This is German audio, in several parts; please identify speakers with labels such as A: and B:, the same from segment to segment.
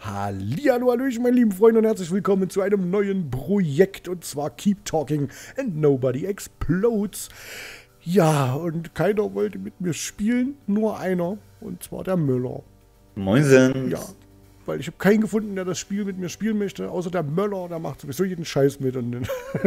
A: Hallihallo, hallöchen, meine lieben Freunde und herzlich willkommen zu einem neuen Projekt und zwar Keep Talking and Nobody Explodes. Ja, und keiner wollte mit mir spielen, nur einer und zwar der Möller.
B: Moinsen.
A: Ja, weil ich habe keinen gefunden, der das Spiel mit mir spielen möchte, außer der Möller, der macht sowieso jeden Scheiß mit und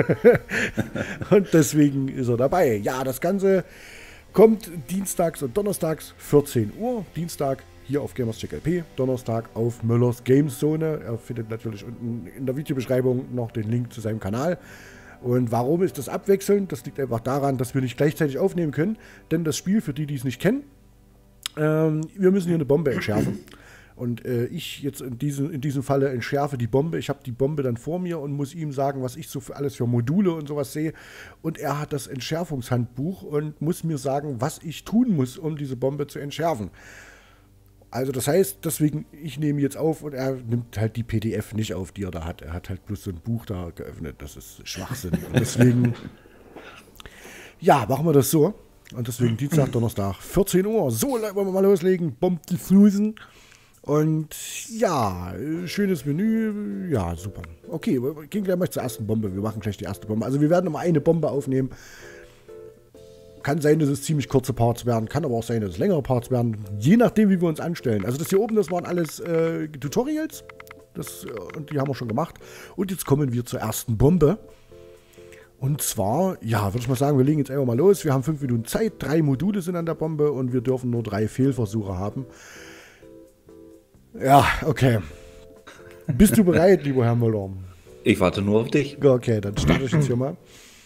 A: deswegen ist er dabei. Ja, das Ganze kommt dienstags und donnerstags 14 Uhr. Dienstag hier auf Gamerscheck LP, Donnerstag auf Möllers Gamezone. Er findet natürlich unten in der Videobeschreibung noch den Link zu seinem Kanal. Und warum ist das abwechselnd? Das liegt einfach daran, dass wir nicht gleichzeitig aufnehmen können. Denn das Spiel, für die, die es nicht kennen, wir müssen hier eine Bombe entschärfen. Und ich jetzt in diesem Falle entschärfe die Bombe. Ich habe die Bombe dann vor mir und muss ihm sagen, was ich so für alles für Module und sowas sehe. Und er hat das Entschärfungshandbuch und muss mir sagen, was ich tun muss, um diese Bombe zu entschärfen. Also das heißt, deswegen, ich nehme jetzt auf und er nimmt halt die PDF nicht auf, die er da hat. Er hat halt bloß so ein Buch da geöffnet. Das ist Schwachsinn. Und deswegen, ja, machen wir das so. Und deswegen Dienstag, Donnerstag, 14 Uhr. So, wollen wir mal loslegen. Bomb diffusen. Und ja, schönes Menü. Ja, super. Okay, wir gehen gleich mal zur ersten Bombe. Wir machen gleich die erste Bombe. Also wir werden immer eine Bombe aufnehmen. Kann sein, dass es ziemlich kurze Parts werden, kann aber auch sein, dass es längere Parts werden, je nachdem, wie wir uns anstellen. Also das hier oben, das waren alles Tutorials, und die haben wir schon gemacht. Und jetzt kommen wir zur ersten Bombe. Und zwar, ja, würde ich mal sagen, wir legen jetzt einfach mal los. Wir haben 5 Minuten Zeit, 3 Module sind an der Bombe und wir dürfen nur 3 Fehlversuche haben. Ja, okay. Bist du bereit, lieber Herr Müller?
B: Ich warte nur auf dich.
A: Okay, dann starte ich jetzt hier mal.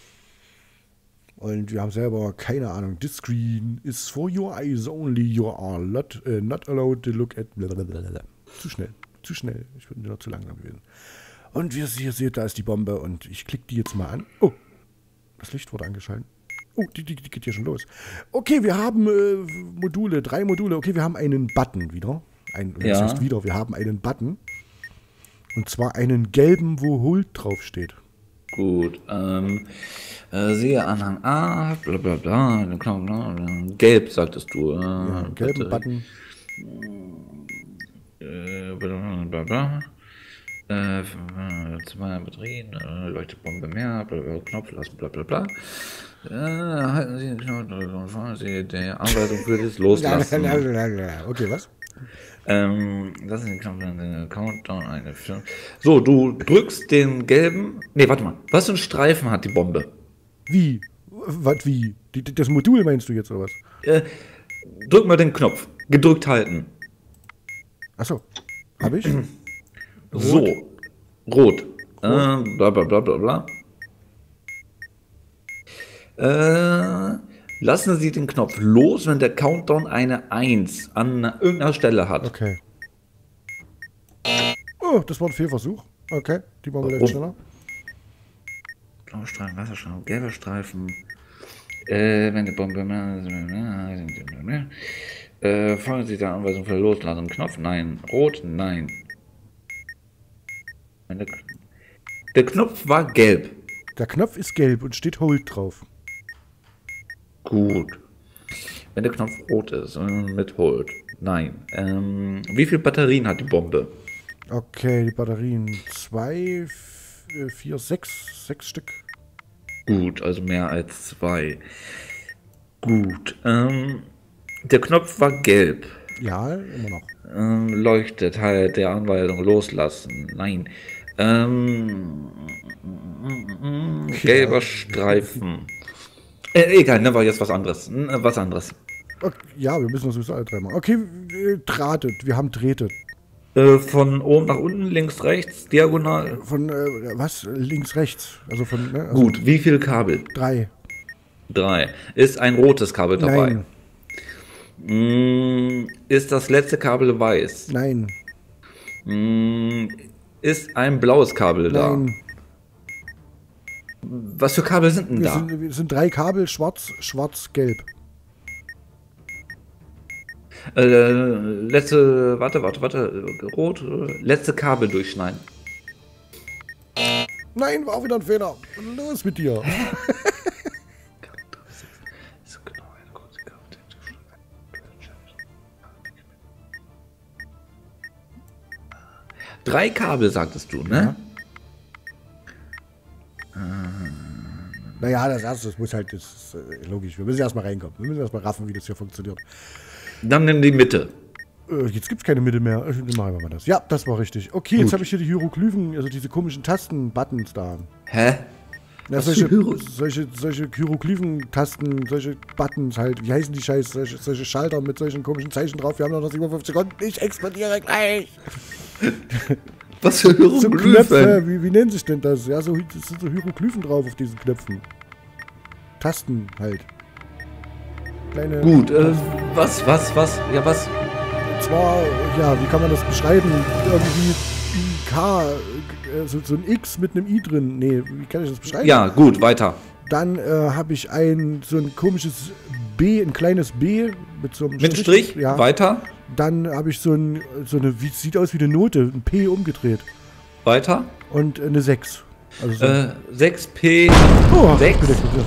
A: Und wir haben selber keine Ahnung. This screen is for your eyes only. You are not allowed to look at. Blablabla. Zu schnell. Zu schnell. Ich bin wieder zu langsam gewesen. Und wie ihr hier seht, da ist die Bombe. Und ich klicke die jetzt mal an. Oh, das Licht wurde angeschaltet. Oh, die geht hier schon los. Okay, wir haben Module, 3 Module. Okay, wir haben einen Button wieder. Das heißt wieder, wir haben einen Button. Und zwar einen gelben, wo Hold draufsteht.
B: Gut, siehe Anhang A, bla bla bla, gelb, sagtest du.
A: Ja, einen gelben Button.
B: Bla bla. 2 Batterien, Leuchtebombe mehr, bla bla, Knopf lassen, bla bla bla. Halten Sie den Knopf und fahren Sie die Anweisung für das Loslassen.
A: Okay, was?
B: Das ist den Knopf, den Countdown einführen. So, du drückst den gelben. Ne, warte mal. Was für einen Streifen hat die Bombe?
A: Wie? Was wie? Das Modul meinst du jetzt oder was?
B: Drück mal den Knopf. Gedrückt halten.
A: Achso. Hab ich?
B: So. Rot. Bla bla bla bla bla. Lassen Sie den Knopf los, wenn der Countdown eine 1 an irgendeiner Stelle hat.
A: Okay. Oh, das war ein Fehlversuch. Okay, die Bombe läuft schneller.
B: Blauer Streifen, Wasserstreifen, gelber Streifen. Wenn die Bombe folgen Sie der Anweisung für Loslassen. Knopf? Nein. Rot? Nein. Der Knopf war gelb.
A: Der Knopf ist gelb und steht Hold drauf.
B: Gut. Wenn der Knopf rot ist und mit Hold. Nein. Wie viele Batterien hat die Bombe?
A: Okay, die Batterien 2, 4, 6 Stück.
B: Gut, also mehr als 2. Gut. Der Knopf war gelb.
A: Ja, immer noch.
B: Leuchtet halt der Anweisung loslassen. Nein. Gelber Streifen. Egal, ne, war jetzt was anderes. Was anderes.
A: Okay, ja, wir müssen das sowieso alle 3 machen. Okay, drahtet. Wir haben Drähte.
B: Von oben nach unten, links, rechts, diagonal.
A: Von, was? Links, rechts. Also von, ne? Also
B: Gut, wie viele Kabel?
A: 3.
B: 3. Ist ein rotes Kabel dabei?
A: Nein.
B: Ist das letzte Kabel weiß?
A: Nein.
B: Ist ein blaues Kabel da?
A: Nein.
B: Was für Kabel sind denn da?
A: Wir sind 3 Kabel, schwarz, schwarz, gelb.
B: Warte. Rot. Letzte Kabel durchschneiden.
A: Nein, war auch wieder ein Fehler. Los mit dir.
B: 3 Kabel, sagtest du, ne?
A: Ja. Naja, das erste, das muss halt, das ist logisch. Wir müssen erstmal reinkommen. Wir müssen erstmal raffen, wie das hier funktioniert.
B: Dann nimm die Mitte.
A: Jetzt gibt es keine Mitte mehr. Machen wir mal das. Ja, das war richtig. Okay,
B: Gut.
A: jetzt habe ich hier die Hieroglyphen, also diese komischen Tasten-Buttons da.
B: Hä?
A: Ja, solche Hieroglyphen-Tasten, solche Buttons halt. Wie heißen die Scheiß? Solche Schalter mit solchen komischen Zeichen drauf. Wir haben noch 57 Sekunden. Ich explodiere gleich.
B: Was für
A: So
B: Hieroglyphen?
A: Knöpfe, wie nennt sich denn das? Ja, das sind so Hieroglyphen drauf auf diesen Knöpfen. Tasten halt. Kleine.
B: Gut, was? Ja, was?
A: Und zwar, ja, wie kann man das beschreiben? Irgendwie ein K, so ein X mit einem I drin. Nee, wie kann ich das beschreiben?
B: Ja, gut, weiter.
A: Dann habe ich so ein komisches B, ein kleines B mit so einem
B: Mit Strich,
A: Ja.
B: weiter,
A: Dann habe ich so eine, sieht aus wie eine Note, ein P umgedreht.
B: weiter.
A: Und eine 6. Also so
B: 6P,
A: oh,
B: 6.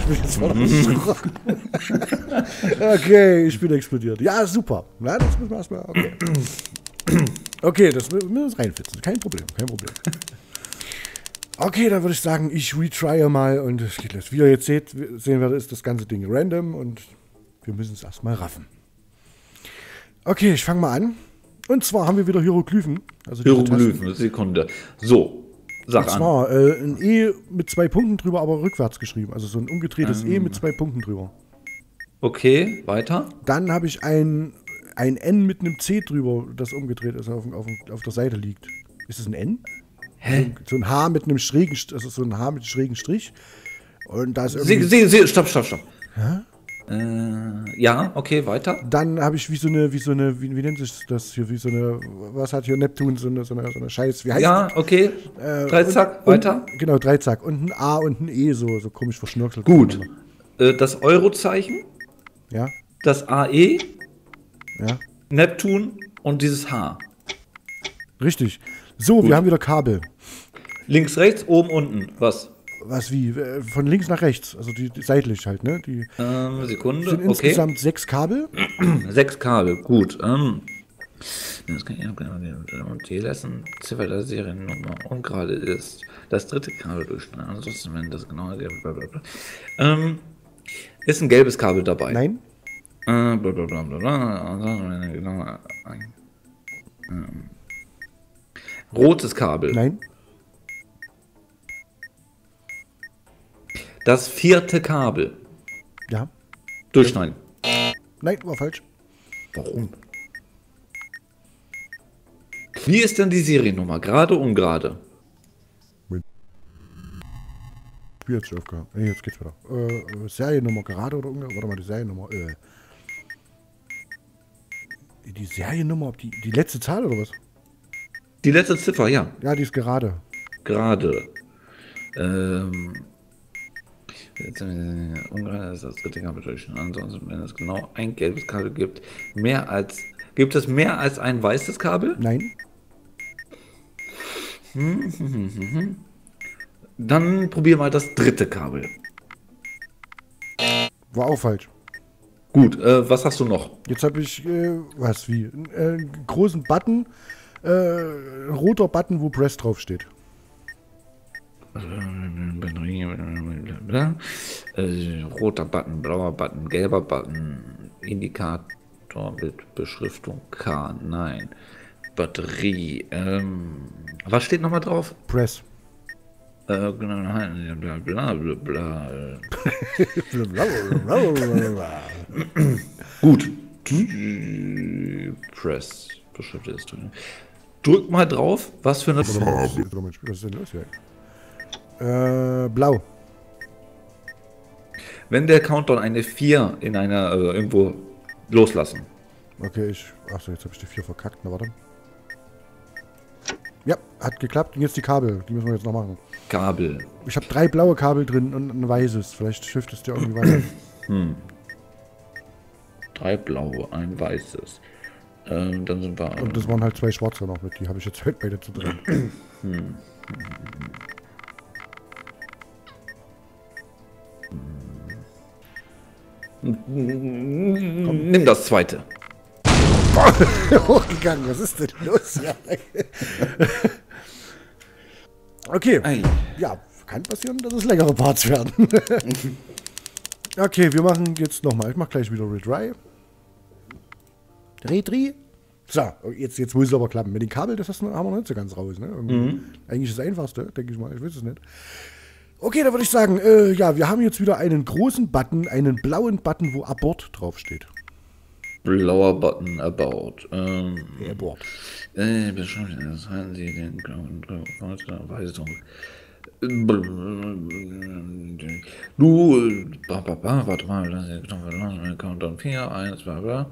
A: Okay, ich bin explodiert. Ja, super. Ja, das müssen wir erstmal. Okay. Okay, das müssen wir uns reinfitzen. Kein Problem, kein Problem. Okay, dann würde ich sagen, ich retrye mal und es geht los. Wie ihr jetzt sehen werdet, ist das ganze Ding random und wir müssen es erstmal raffen. Okay, ich fange mal an. Und zwar haben wir wieder Hieroglyphen. Also diese
B: Hieroglyphen, Sekunde. So, sag
A: Und
B: an.
A: zwar ein E mit 2 Punkten drüber, aber rückwärts geschrieben. Also so ein umgedrehtes E mit 2 Punkten drüber.
B: Okay, weiter.
A: Dann habe ich ein N mit einem C drüber, das umgedreht ist, auf der Seite liegt. Ist es ein N?
B: Hä?
A: So ein H mit einem schrägen, also so ein H mit schrägen Strich. Und da ist irgendwie,
B: Stopp.
A: Hä?
B: Ja, okay, weiter.
A: Dann habe ich wie nennt sich das hier, was hat hier Neptun, so eine Scheiß, wie heißt
B: Ja, okay. Dreizack,
A: und,
B: weiter.
A: Genau, Dreizack. Und ein A und ein E, so komisch verschnörkelt.
B: Gut. Das Eurozeichen,
A: Ja,
B: das AE,
A: ja.
B: Neptun und dieses H.
A: Richtig. So, wir haben wieder Kabel.
B: Links, rechts, oben, unten. Was?
A: Was wie? Von links nach rechts, also die seitlich halt, ne? Die
B: Sekunde,
A: sind
B: okay.
A: insgesamt 6 Kabel.
B: 6 Kabel, gut. Das kann ich und die letzten Ziffer der Seriennummer ungerade ist. Das dritte Kabel durchschneiden. Ansonsten, wenn das genau ist ein gelbes Kabel dabei.
A: Nein,
B: Blablabla. Rotes Kabel.
A: nein,
B: Das 4. Kabel.
A: ja.
B: Durchschneiden.
A: Nein, war falsch.
B: Warum? Wie ist denn die Seriennummer? Gerade, ungerade?
A: Spiel jetzt schon aufgehört. Nee, jetzt geht's wieder. Seriennummer gerade oder ungerade? Warte mal, die Seriennummer. Die Seriennummer, ob die letzte Zahl oder was?
B: Die letzte Ziffer, ja.
A: Ja, die ist gerade.
B: Gerade. Ungerade ist das dritte Kabel durchschneiden. Ansonsten, wenn es genau ein gelbes Kabel gibt, gibt es mehr als ein weißes Kabel?
A: Nein,
B: Dann probier mal das dritte Kabel.
A: war auch falsch.
B: Gut, was hast du noch?
A: Jetzt habe ich, was wie? Einen großen Button, ein roter Button, wo Press draufsteht.
B: Roter Button, blauer Button, gelber Button, Indikator mit Beschriftung K, nein. Batterie, was steht nochmal drauf?
A: Press.
B: Bla bla bla. Gut. Press, beschriftet ist drin. Drück mal drauf, was für eine Farbe.
A: Was ist denn los hier? Blau.
B: Wenn der Countdown eine 4 in einer irgendwo loslassen.
A: Okay, achso, jetzt habe ich die 4 verkackt. Na, warte. Ja, hat geklappt. Und jetzt die Kabel. Die müssen wir jetzt noch machen.
B: Kabel.
A: Ich habe 3 blaue Kabel drin und ein weißes. Vielleicht hilft es dir irgendwie weiter.
B: 3 blaue, ein weißes. Dann sind wir.
A: Und das waren halt 2 schwarze noch mit. Die habe ich jetzt halt beide zu drin.
B: Nimm das zweite.
A: Hochgegangen, was ist denn los? Ja. Okay.
B: Ei.
A: Ja, kann passieren, dass es längere Parts werden. Okay, wir machen jetzt nochmal. Ich mache gleich wieder Retry. Retry. So, jetzt muss es aber klappen. Mit dem Kabel, das haben wir noch nicht so ganz raus. Ne? Eigentlich ist das Einfachste, denke ich mal. Ich weiß es nicht. Okay, da würde ich sagen, ja, wir haben jetzt wieder einen großen Button, einen blauen Button, wo Abort draufsteht.
B: Blauer Button about.
A: Abort.
B: Beschreiben Sie den blauen Weisung. Du, warte mal, lass den Knopf verlassen, Countdown 4, 1, bla bla.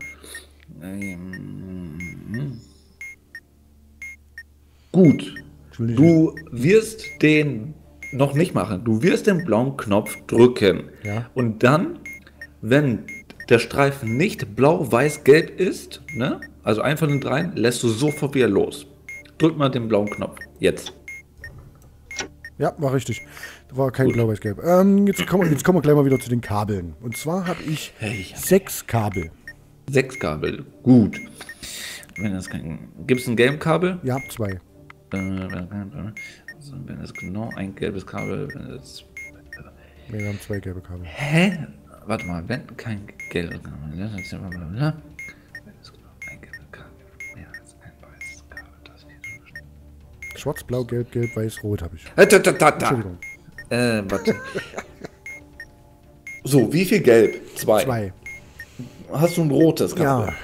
B: Gut, du wirst den noch nicht machen. Du wirst den blauen Knopf drücken.
A: Ja.
B: Und dann, wenn der Streifen nicht blau, weiß, gelb ist, ne? Also einfach den dreien, lässt du sofort wieder los. Drück mal den blauen Knopf. Jetzt.
A: Ja, war richtig. Da war kein blau-weiß-gelb. Jetzt kommen wir gleich mal wieder zu den Kabeln. Und zwar habe ich 6 Kabel.
B: 6 Kabel. Gut. Gibt es ein Game-Kabel?
A: Ja, 2.
B: Also, wenn es genau ein gelbes Kabel, wenn es.
A: Wir haben 2 gelbe Kabel.
B: Hä? Warte mal, wenn kein gelbes Kabel. Wenn es genau ein gelbes Kabel. Mehr als ein weißes Kabel. Das wird
A: Schwarz, blau, gelb, gelb, weiß, rot habe ich.
B: Entschuldigung. Warte. So, wie viel gelb? 2.
A: 2.
B: Hast du ein rotes Kabel?
A: Ja.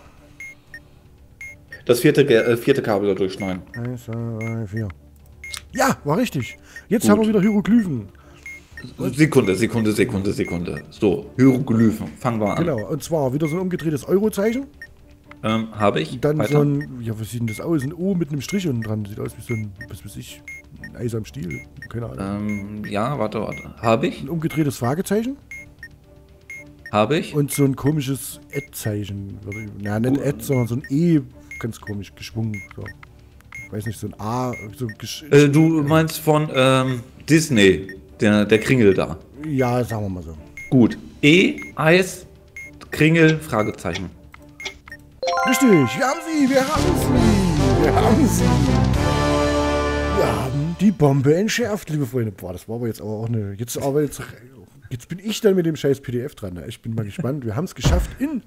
B: Das vierte Kabel da durchschneiden.
A: 1, 2, 3, 4. Ja, war richtig. Jetzt haben wir wieder Hieroglyphen.
B: Sekunde. So, Hieroglyphen. Fangen wir an.
A: Genau, und zwar wieder so ein umgedrehtes Eurozeichen.
B: Habe ich.
A: Dann
B: Weiter.
A: so ein, ja, was sieht denn das aus? Ein O mit einem Strich unten dran. Sieht aus wie so ein, was weiß ich, ein Eis am Stiel. Keine Ahnung.
B: Ja, warte. Habe ich.
A: Ein umgedrehtes Fragezeichen.
B: Habe ich.
A: Und so ein komisches Ad-Zeichen. Na, nicht Ad, sondern so ein E, ganz komisch geschwungen. So. Ich weiß nicht, so ein A. So
B: Du meinst von Disney, der Kringel da.
A: ja, sagen wir mal so.
B: Gut. E, Eis, Kringel, Fragezeichen.
A: Richtig, wir haben sie. Wir haben die Bombe entschärft, liebe Freunde. Boah, das war aber jetzt auch eine. Jetzt bin ich dann mit dem scheiß PDF dran. Ne? Ich bin mal gespannt. Wir haben es geschafft in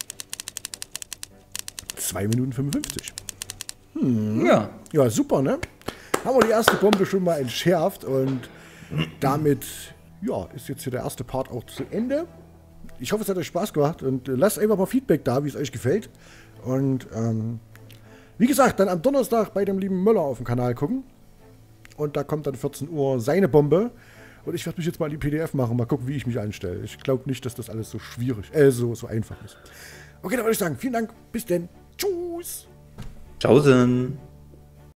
A: 2 Minuten 55.
B: Ja.
A: Ja, super, ne? Haben wir die erste Bombe schon mal entschärft und damit, ja, ist jetzt hier der erste Part auch zu Ende. Ich hoffe, es hat euch Spaß gemacht und lasst einfach mal Feedback da, wie es euch gefällt. Und wie gesagt, dann am Donnerstag bei dem lieben Möller auf dem Kanal gucken. Und da kommt dann 14 Uhr seine Bombe. Und ich werde mich jetzt mal in die PDF machen, mal gucken, wie ich mich anstelle. Ich glaube nicht, dass das alles so schwierig, so einfach ist. Okay, dann würde ich sagen, vielen Dank, bis denn. Tschüss.
B: Tschaußen.